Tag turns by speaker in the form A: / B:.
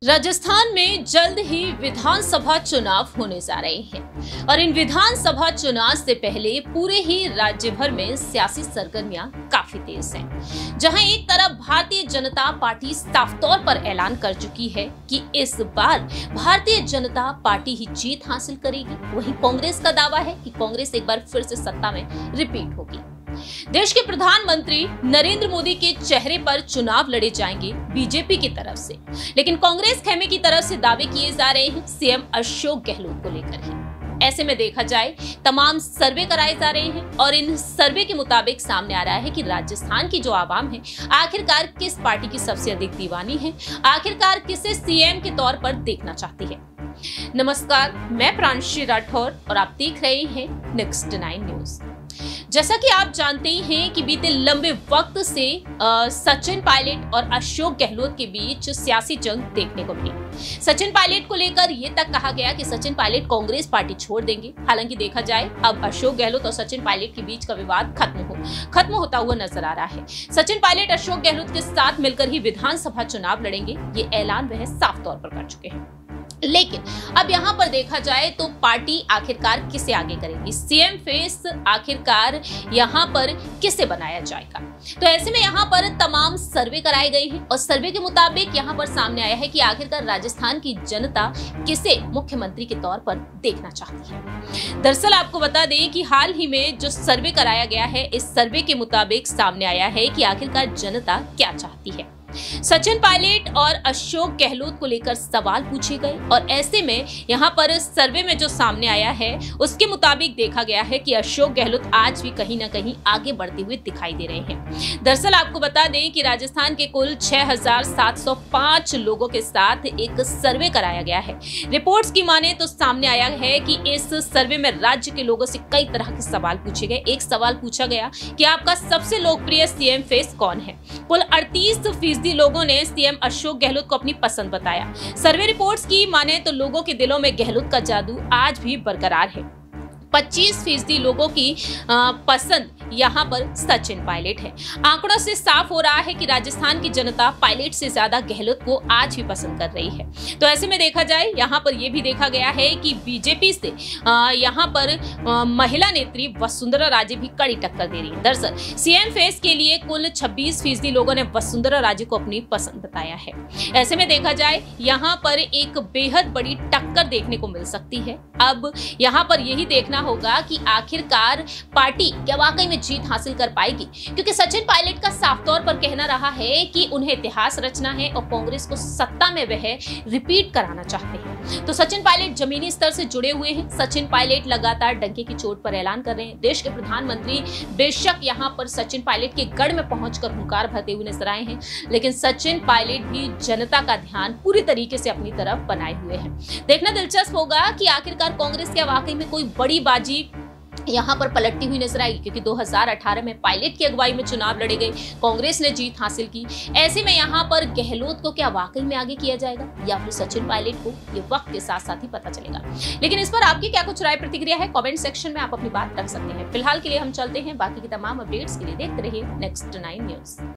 A: राजस्थान में जल्द ही विधानसभा चुनाव होने जा रहे हैं और इन विधानसभा चुनाव से पहले पूरे ही राज्य भर में सियासी सरगर्मियां काफी तेज हैं। जहां एक तरफ भारतीय जनता पार्टी साफ तौर पर ऐलान कर चुकी है कि इस बार भारतीय जनता पार्टी ही जीत हासिल करेगी, वहीं कांग्रेस का दावा है कि कांग्रेस एक बार फिर से सत्ता में रिपीट होगी। देश के प्रधानमंत्री नरेंद्र मोदी के चेहरे पर चुनाव लड़े जाएंगे बीजेपी की तरफ से, लेकिन कांग्रेस खेमे की तरफ से दावे किए जा रहे हैं सीएम अशोक गहलोत को लेकर ही। ऐसे में देखा जाए तमाम सर्वे कराए जा रहे हैं और इन सर्वे के मुताबिक सामने आ रहा है कि राजस्थान की जो आवाम है आखिरकार किस पार्टी की सबसे अधिक दीवानी है, आखिरकार किसे सीएम के तौर पर देखना चाहती है। नमस्कार, मैं प्रांशी राठौर और आप देख रहे हैं नेक्स्ट 9 न्यूज। जैसा कि आप जानते ही हैं कि बीते लंबे वक्त से सचिन पायलट और अशोक गहलोत के बीच सियासी जंग देखने को मिली। सचिन पायलट को लेकर ये तक कहा गया कि सचिन पायलट कांग्रेस पार्टी छोड़ देंगे। हालांकि देखा जाए अब अशोक गहलोत और सचिन पायलट के बीच का विवाद खत्म होता हुआ नजर आ रहा है। सचिन पायलट अशोक गहलोत के साथ मिलकर ही विधानसभा चुनाव लड़ेंगे, ये ऐलान वह साफ तौर पर कर चुके हैं। लेकिन अब यहाँ पर देखा जाए तो पार्टी आखिरकार किसे आगे करेगी, सीएम फेस आखिरकार यहाँ पर किसे बनाया जाएगा। तो ऐसे में यहाँ पर तमाम सर्वे कराए गए हैं और सर्वे के मुताबिक यहाँ पर सामने आया है कि आखिरकार राजस्थान की जनता किसे मुख्यमंत्री के तौर पर देखना चाहती है। दरअसल आपको बता दें कि हाल ही में जो सर्वे कराया गया है, इस सर्वे के मुताबिक सामने आया है कि आखिरकार जनता क्या चाहती है। सचिन पायलट और अशोक गहलोत को लेकर सवाल पूछे गए और ऐसे में यहाँ पर सर्वे में जो सामने आया है उसके मुताबिक देखा गया है कि अशोक गहलोत आज भी कहीं ना कहीं आगे बढ़ते हुए दिखाई दे रहे हैं। दरअसल आपको बता दें कि राजस्थान के कुल 6,705 लोगों के साथ एक सर्वे कराया गया है। रिपोर्ट्स की माने तो सामने आया है कि इस सर्वे में राज्य के लोगों से कई तरह के सवाल पूछे गए। एक सवाल पूछा गया कि आपका सबसे लोकप्रिय सीएम फेस कौन है। कुल 38% लोगों ने सीएम अशोक गहलोत को अपनी पसंद बताया। सर्वे रिपोर्ट्स की माने तो लोगों के दिलों में गहलोत का जादू आज भी बरकरार है। 25% लोगों की पसंद यहाँ पर सचिन पायलट है। आंकड़ों से साफ हो रहा है कि राजस्थान की जनता पायलट से ज्यादा गहलोत को आज भी पसंद कर रही है। तो ऐसे में देखा जाए यहाँ पर यह भी देखा गया है कि बीजेपी से यहाँ पर महिला नेत्री वसुंधरा राजे भी कड़ी टक्कर दे रही है। दरअसल सीएम फेस के लिए कुल 26% लोगों ने वसुंधरा राजे को अपनी पसंद बताया है। ऐसे में देखा जाए यहाँ पर एक बेहद बड़ी टक्कर देखने को मिल सकती है। अब यहाँ पर यही देखना होगा कि आखिरकार पार्टी क्या वाकई में जीत हासिल कर पाएगी, क्योंकि सचिन पायलट का साफ तौर पर कहना रहा है कि उन्हें इतिहास रचना है और कांग्रेस को सत्ता में वह रिपीट कराना चाहते हैं। तो सचिन पायलट जमीनी स्तर से जुड़े हुए हैं। सचिन पायलट लगातार डंके की चोट पर ऐलान कर रहे हैं। देश के प्रधानमंत्री बेशक यहाँ पर सचिन पायलट के गढ़ में पहुंचकर हुंकार भरते हुए नजर आए हैं, लेकिन सचिन पायलट भी जनता का ध्यान पूरी तरीके से अपनी तरफ बनाए हुए हैं। देखना दिलचस्प होगा कि आखिरकार कांग्रेस क्या वाकई में कोई बड़ी बाजी यहाँ पर पलटती हुई नजर आएगी, क्योंकि 2018 में पायलट की अगुवाई में चुनाव लड़े गए, कांग्रेस ने जीत हासिल की। ऐसे में यहाँ पर गहलोत को क्या वाकई में आगे किया जाएगा या फिर सचिन पायलट को, ये वक्त के साथ साथ ही पता चलेगा। लेकिन इस पर आपकी क्या कुछ राय प्रतिक्रिया है, कमेंट सेक्शन में आप अपनी बात रख सकते हैं। फिलहाल के लिए हम चलते हैं, बाकी की तमाम अपडेट्स के लिए देखते रहिए नेक्स्ट 9 न्यूज।